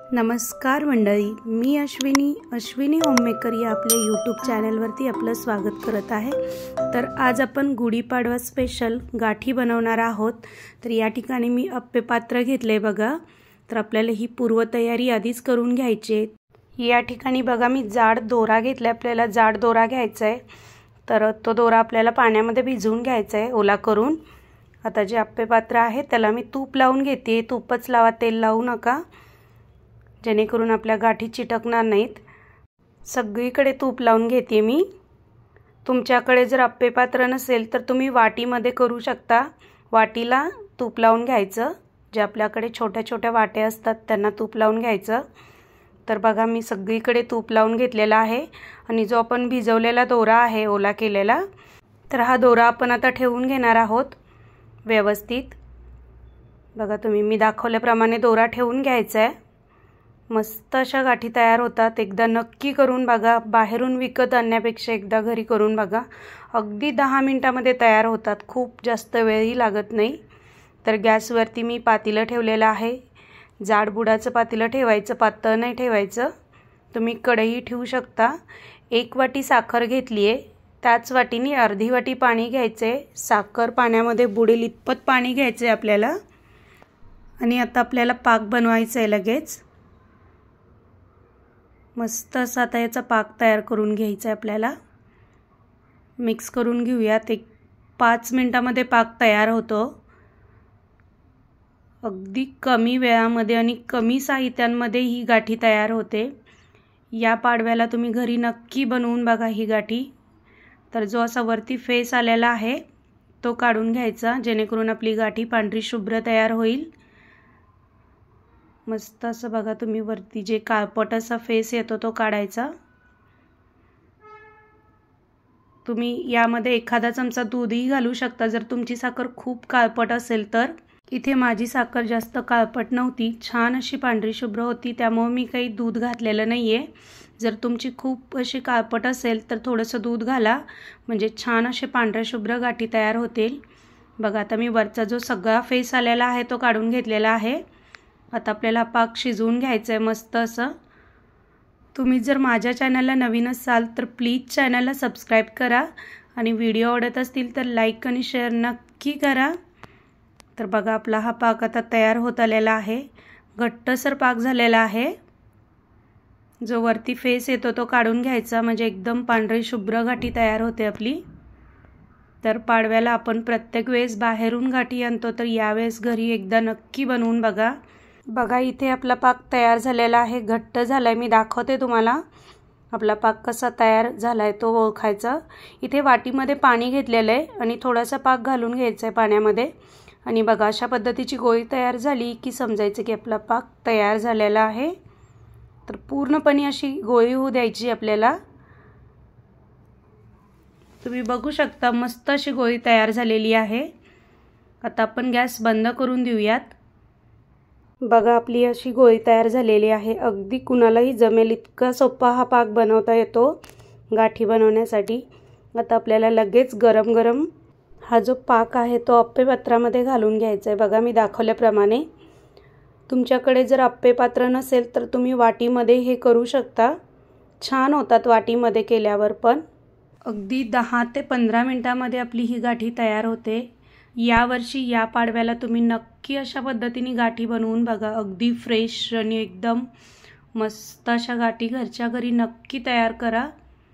नमस्कार मंडळी, मी अश्विनी होममेकर या आपल्या यूट्यूब चॅनलवरती आपलं स्वागत करत आहे। तर आज आपण गुढीपाडवा स्पेशल गाठी बनवणार आहोत। तर या ठिकाणी मी अप्पे पात्र घेतले बघा। तर आपल्याला ही पूर्वतयारी आधीच करून घ्यायची आहे। या ठिकाणी बघा मी जाड दोरा घेतला, आपल्याला जाड दोरा घ्यायचा आहे। तर तो दोरा आपल्याला पाण्यामध्ये भिजवून घ्यायचा आहे ओला करून। आता जे अप्पे पात्र आहे त्याला मी तूप लावून घेते। तूपच लावा, तेल लावू नका, जेणेकरून आपल्या गाठी चिटकणार नाहीत। सगळीकडे तूप लावून घेते मी। तुमच्याकडे जर अप्पे पात्र नसेल तर तुम्ही वाटीमध्ये करू शकता। वाटीला तूप लावून घ्यायचं, जे आपल्याकडे छोट्या छोट्या वाट्या असतात त्यांना तूप लावून घ्यायचं। तर बघा मी सगळीकडे तूप लावून घेतलेला आहे। आणि जो आपण भिजवलेला दोरा आहे ओला केलेला, तर हा दोरा आपण आता ठेवून घेणार आहोत व्यवस्थित। बघा तुम्ही मी दाखवल्याप्रमाणे दोरा ठेवून घ्यायचा आहे। मस्त अशा गाठी तयार होतात। एकदा नक्की करून बघा, बाहेरून विकत आणण्यापेक्षा एकदा घरी करून बघा। अगदी 10 मिनिटांमध्ये तयार होतात, खूप जास्त वेळही लागत नाही। तर गॅसवरती मी पातेलं ठेवलेलं आहे। जाड बुडाचं पातेलं ठेवायचं, पातळ नाही ठेवायचं। तुम्ही कढई ठेवू शकता। 1 वाटी साखर घेतली आहे, त्याच वाटीने अर्धी वाटी पाणी घ्यायचे। साखर पाण्यामध्ये बुडेल इतपत पाणी घ्यायचे आपल्याला। आणि आता आपल्याला पाक बनवायचा आहे लगेच। मस्त असा आता याचा पाक तयार करून घ्यायचा आहे आपल्याला। मिक्स करून घेऊयात। 5 मिनिटांमध्ये पाक तयार होतो। अगदी कमी वेळामध्ये आणि कमी साहित्यांमध्ये ही गाठी तयार होते। या पाडव्याला तुम्ही घरी नक्की बनवून बघा ही गाठी। तर जो असा वरती फेस आलेला आहे तो काढून घ्यायचा, जेणेकरून आपली गाठी पांढरी शुभ्र तयार होईल। मस्त असं बघा तुम्ही वरती जे काळपट असा फेस येतो तो काढायचा। तुम्ही यामध्ये एखादा चमचा दूधही घालू शकता जर तुमची साखर खूप काळपट असेल तर। इथे माझी साखर जास्त काळपट नव्हती, छान अशी पांढरी शुभ्र होती, त्यामुळे मी काही दूध घातलेलं नाहीये। जर तुमची खूप अशी काळपट असेल तर थोडंसं दूध घाला, म्हणजे छान असे पांढऱ्या शुभ्र गाठी तयार होतील। बघा आता मी वरचा जो सगळा फेस आलेला आहे तो काढून घेतलेला आहे। आता आपल्याला पाक शिजवून घ्यायचं आहे मस्त असं। तुम्ही जर माझ्या चॅनलला नवीन असाल तर प्लीज चॅनलला सबस्क्राईब करा, आणि व्हिडिओ आवडत असतील तर लाईक आणि शेअर नक्की करा। तर बघा आपला हा पाक आता तयार होत आलेला आहे। घट्टसर पाक झालेला आहे। जो वरती फेस येतो तो काढून घ्यायचा, म्हणजे एकदम पांढरी शुभ्र गाठी तयार होते आपली। तर पाडव्याला आपण प्रत्येक वेळेस बाहेरून गाठी आणतो, तर यावेळेस घरी एकदा नक्की बनवून बघा। बघा इथे आपला पाक तयार झालेला आहे, घट्ट झालाय। मी दाखवते तुम्हाला आपला पाक कसा तयार झालाय तो ओळखायचा। इथे वाटीमध्ये पाणी घेतलेलं आहे आणि थोडासा पाक घालून घ्यायचा आहे पाण्यामध्ये। आणि बघा अशा पद्धतीची गोळी तयार झाली की समजायचं की आपला पाक तयार झालेला आहे। तर पूर्णपणे अशी गोळी होऊ द्यायची आपल्याला। तुम्ही बघू शकता मस्त अशी गोळी तयार झालेली आहे। आता आपण गॅस बंद करून देऊयात। बघा आपली अशी गोळी तयार झालेली आहे। अगदी कुणालाही जमेल इतका सोपा हा पाक बनवता येतो गाठी बनवण्यासाठी। आता आपल्याला लगेच गरम गरम हा जो पाक आहे तो अप्पे पात्रामध्ये घालून घ्यायचा आहे। बघा मी दाखवल्याप्रमाणे। तुमच्याकडे जर अप्पे पात्र नसेल तर तुम्ही वाटीमध्ये हे करू शकता, छान होतात वाटीमध्ये केल्यावर पण। अगदी 10 ते 15 मिनिटांमध्ये आपली ही गाठी तयार होते। यावर्षी या पाडव्याला तुम्ही नक्की अशा पद्धतीने गाठी बनवून बघा। अगदी फ्रेश आणि एकदम मस्त अशा गाठी घरच्या घरी नक्की तयार करा।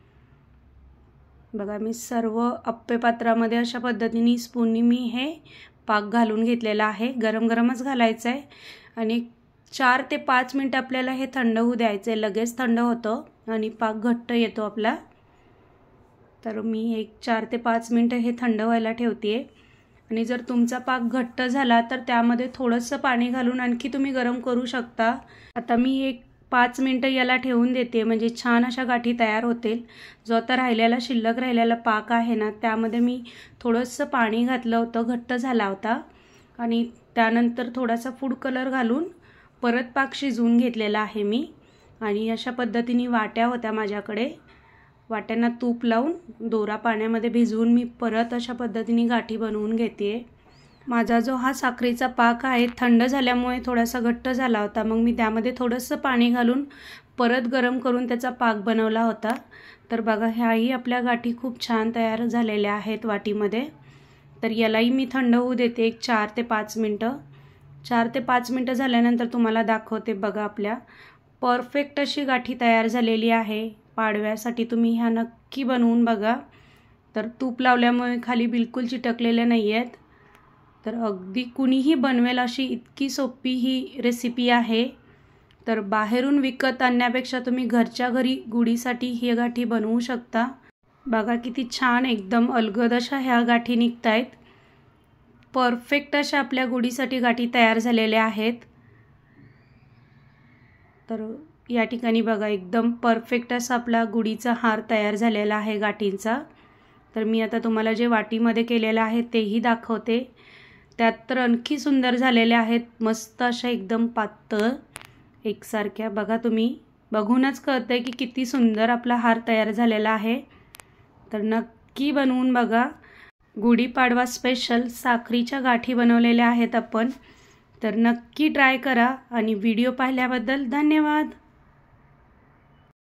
बघा मी सर्व अप्पे पात्रामध्ये अशा पद्धतीने स्पूननी मी हे पाक घालून घेतलेला आहे। गरम गरमच घालायचं आहे आणि 4 ते 5 मिनिट आपल्याला हे थंड होऊ द्यायचं आहे। लगेच थंड होतं आणि पाक घट्ट येतो आपला। तर मी 4 ते 5 मिनिट हे थंड व्हायला ठेवते। आणि जर तुमचा पाक घट्ट झाला तर त्यामध्ये थोडंसं पाणी घालून आणखी तुम्ही गरम करू शकता। आता मी 5 मिनिटं याला ठेवून देते, म्हणजे छान अशा गाठी तयार होतील। जो आता शिल्लक राहिलेला पाक आहे ना, त्यामध्ये मी थोडंसं पाणी घातलं होतं, घट्ट झाला होता। आणि त्यानंतर थोडासा फूड कलर घालून परत पाक शिजवून घेतलेला आहे मी। आणि अशा पद्धतीने वाट्या होत्या माझ्याकडे, वाट्यांना तूप लावून दोरा पाण्यामध्ये भिजवून मी परत अशा पद्धतीने गाठी बनवून घेते। माझा जो हा साखरेचा पाक आहे थंड झाल्यामुळे थोडासा घट्ट झाला होता, मग मी त्यामध्ये थोडंसं पाणी घालून परत गरम करून त्याचा पाक बनवला होता। तर बघा ह्याही आपल्या गाठी खूप छान तयार झालेल्या आहेत वाटीमध्ये। तर यालाही मी थंड होऊ देते एक 4 ते 5 मिनटं। 4 ते 5 मिनटं झाल्यानंतर तुम्हाला दाखवते बघा आपल्या परफेक्ट अशी गाठी तयार झालेली आहे। पाडव्यासाठी तुम्ही ह्या नक्की बनवून बघा। तर तूप लावल्यामुळे खाली बिलकुल चिटकलेले नाही आहेत। तर अगदी कुणीही बनवेल अशी इतकी सोपी ही रेसिपी आहे। तर बाहेरून विकत आणण्यापेक्षा तुम्ही घरच्या घरी गुढीसाठी ही गाठी बनवू शकता। बघा किती छान एकदम अलगद अशा ह्या गाठी निघतायत। परफेक्ट अशा आपल्या गुढीसाठी गाठी तयार झालेल्या आहेत। तर या ठिकाणी बघा एकदम परफेक्ट असा आपला गुढीचा हार तयार झालेला आहे गाठींचा। तर मी आता तुम्हाला जे वाटीमध्ये केलेलं आहे तेही दाखवते। त्यात तर आणखी सुंदर झालेले आहेत, मस्त अशा एकदम पातळ एकसारख्या। बघा तुम्ही बघूनच कळतंय की किती सुंदर आपला हार तयार झालेला आहे। तर नक्की बनवून बघा। गुढीपाडवा स्पेशल साखरीच्या गाठी बनवलेल्या आहेत आपण। तर नक्की ट्राय करा आणि व्हिडिओ पाहिल्याबद्दल धन्यवाद।